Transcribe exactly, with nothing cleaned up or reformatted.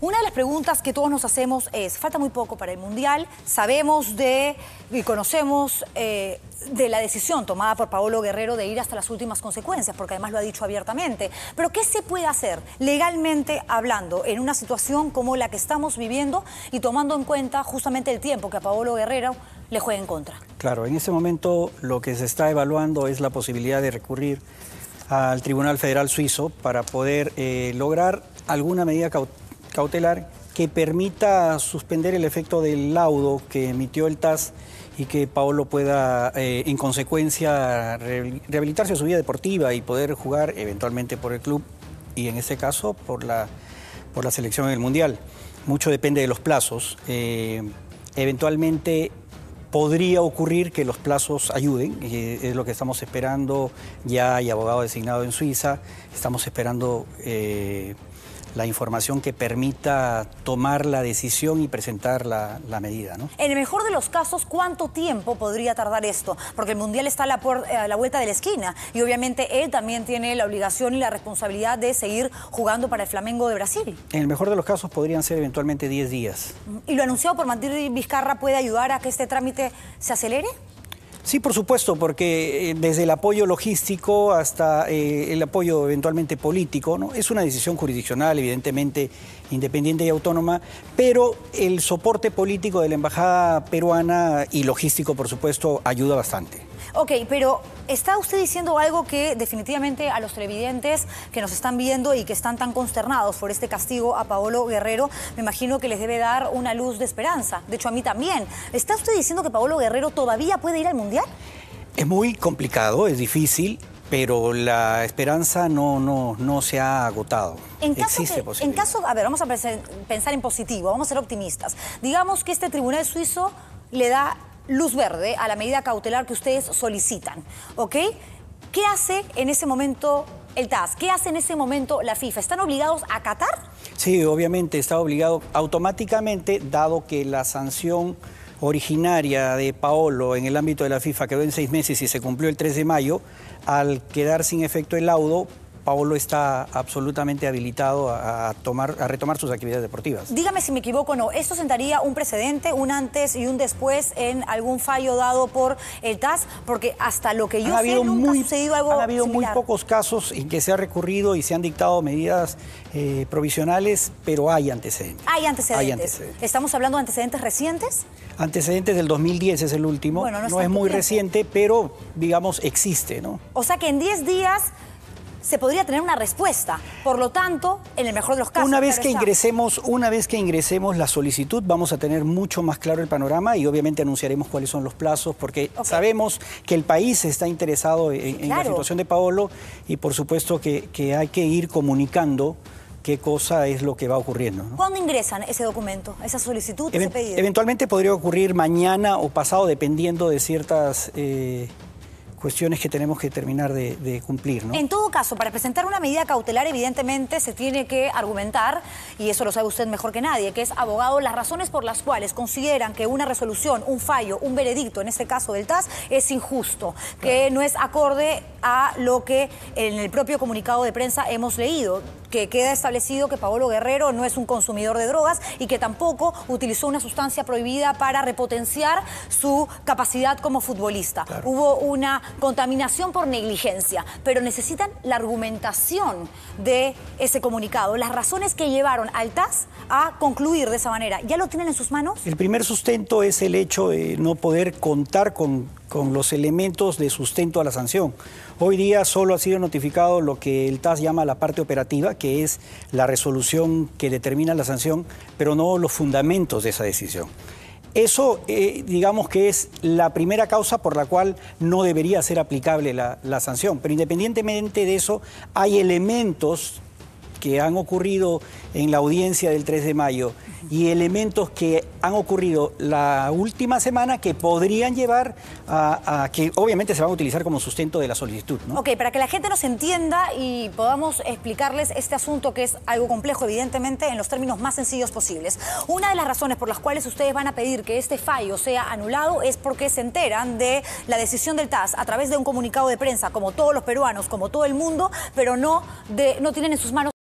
Una de las preguntas que todos nos hacemos es, falta muy poco para el Mundial, sabemos de y conocemos eh, de la decisión tomada por Paolo Guerrero de ir hasta las últimas consecuencias, porque además lo ha dicho abiertamente. Pero ¿qué se puede hacer legalmente hablando en una situación como la que estamos viviendo y tomando en cuenta justamente el tiempo que a Paolo Guerrero le juega en contra? Claro, en ese momento lo que se está evaluando es la posibilidad de recurrir al Tribunal Federal Suizo para poder eh, lograr alguna medida cautelar cautelar que permita suspender el efecto del laudo que emitió el T A S y que Paolo pueda, eh, en consecuencia, rehabilitarse a su vida deportiva y poder jugar eventualmente por el club y, en este caso, por la, por la selección en el Mundial. Mucho depende de los plazos. Eh, eventualmente podría ocurrir que los plazos ayuden, y es lo que estamos esperando. Ya hay abogado designado en Suiza, estamos esperando Eh, la información que permita tomar la decisión y presentar la, la medida, ¿no? En el mejor de los casos, ¿cuánto tiempo podría tardar esto? Porque el Mundial está a la, a la vuelta de la esquina y obviamente él también tiene la obligación y la responsabilidad de seguir jugando para el Flamengo de Brasil. En el mejor de los casos podrían ser eventualmente diez días. ¿Y lo anunciado por Martín Vizcarra puede ayudar a que este trámite se acelere? Sí, por supuesto, porque desde el apoyo logístico hasta eh, el apoyo eventualmente político, ¿no? Es una decisión jurisdiccional, evidentemente independiente y autónoma, pero el soporte político de la embajada peruana y logístico, por supuesto, ayuda bastante. Ok, pero ¿está usted diciendo algo que definitivamente a los televidentes que nos están viendo y que están tan consternados por este castigo a Paolo Guerrero, me imagino que les debe dar una luz de esperanza? De hecho, a mí también. ¿Está usted diciendo que Paolo Guerrero todavía puede ir al Mundial? Es muy complicado, es difícil, pero la esperanza no, no, no se ha agotado. En caso Existe que, posibilidad. En caso, a ver, vamos a pensar en positivo, vamos a ser optimistas. Digamos que este tribunal suizo le da luz verde a la medida cautelar que ustedes solicitan, ¿ok? ¿Qué hace en ese momento el T A S? ¿Qué hace en ese momento la FIFA? ¿Están obligados a acatar? Sí, obviamente está obligado automáticamente, dado que la sanción originaria de Paolo en el ámbito de la FIFA quedó en seis meses y se cumplió el tres de mayo, al quedar sin efecto el laudo, Paolo está absolutamente habilitado a, tomar, a retomar sus actividades deportivas. Dígame si me equivoco o no, ¿esto sentaría un precedente, un antes y un después en algún fallo dado por el T A S? Porque hasta lo que yo sé nunca muy, ha sucedido algo Han habido similar. Muy pocos casos en que se ha recurrido y se han dictado medidas eh, provisionales, pero hay antecedentes. Hay antecedentes. Hay antecedentes. ¿Estamos hablando de antecedentes recientes? Antecedentes del dos mil diez es el último. Bueno, no es, no es muy tiempo. reciente, pero, digamos, existe, ¿no? O sea que en diez días se podría tener una respuesta. Por lo tanto, en el mejor de los casos... Una vez que ingresemos, una vez que ingresemos la solicitud, vamos a tener mucho más claro el panorama y obviamente anunciaremos cuáles son los plazos, porque okay. sabemos que el país está interesado en, en claro. la situación de Paolo y por supuesto que, que hay que ir comunicando qué cosa es lo que va ocurriendo, ¿no? ¿Cuándo ingresan ese documento, esa solicitud, Even, ese pedido? Eventualmente podría ocurrir mañana o pasado, dependiendo de ciertas eh, cuestiones que tenemos que terminar de, de cumplir, ¿no? En todo caso, para presentar una medida cautelar, evidentemente se tiene que argumentar, y eso lo sabe usted mejor que nadie, que es abogado, las razones por las cuales consideran que una resolución, un fallo, un veredicto, en este caso del T A S, es injusto, claro. que no es acorde a lo que en el propio comunicado de prensa hemos leído, que queda establecido que Paolo Guerrero no es un consumidor de drogas y que tampoco utilizó una sustancia prohibida para repotenciar su capacidad como futbolista. Claro. Hubo una contaminación por negligencia, pero necesitan la argumentación de ese comunicado, las razones que llevaron al T A S a concluir de esa manera. ¿Ya lo tienen en sus manos? El primer sustento es el hecho de no poder contar con, con los elementos de sustento a la sanción. Hoy día solo ha sido notificado lo que el T A S llama la parte operativa, que es la resolución que determina la sanción, pero no los fundamentos de esa decisión. Eso, eh, digamos que es la primera causa por la cual no debería ser aplicable la, la sanción. Pero independientemente de eso, hay elementos que han ocurrido en la audiencia del tres de mayo y elementos que han ocurrido la última semana que podrían llevar a, a que obviamente se van a utilizar como sustento de la solicitud, ¿no? Ok, para que la gente nos entienda y podamos explicarles este asunto que es algo complejo, evidentemente, en los términos más sencillos posibles. Una de las razones por las cuales ustedes van a pedir que este fallo sea anulado es porque se enteran de la decisión del T A S a través de un comunicado de prensa, como todos los peruanos, como todo el mundo, pero no, de, no tienen en sus manos